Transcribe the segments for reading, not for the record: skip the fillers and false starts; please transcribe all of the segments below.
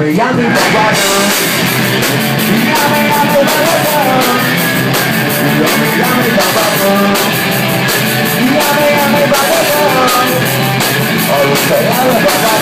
Yummy, yummy, baba. Yummy, yummy, baba. Yummy, yummy, baba. Yummy, yummy, baba. Oh, say, yummy, baba.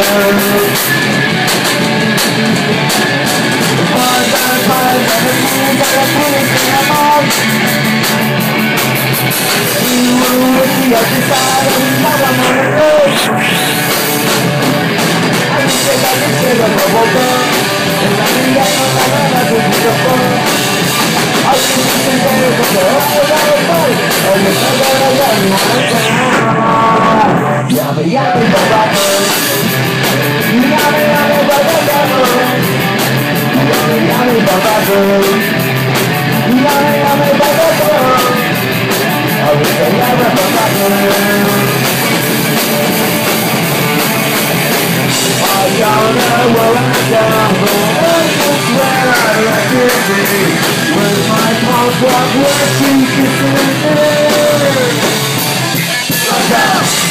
Yummy, yummy, baba. Yummy, yummy, baba. Yummy, yummy, baba. Yummy, yummy, baba. I wish I never baba. I don't know where I'm going, but it's where I like to be. With my pulse, what we're seeking. Let's go!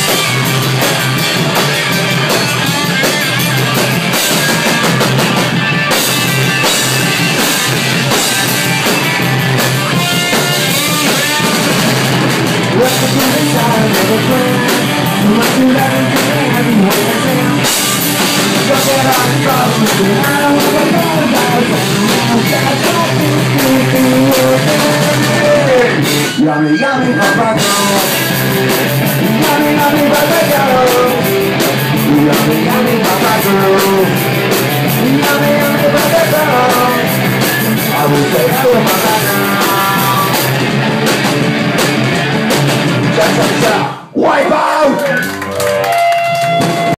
What's the good time of a friend? You must be loving to everyone I say. Don't get on the problems, I don't want to know about it. Yummy, yummy, baba. Yummy, yummy, baba. Yummy, yummy, baba. Yummy, yummy, baba. I will say hello, baba.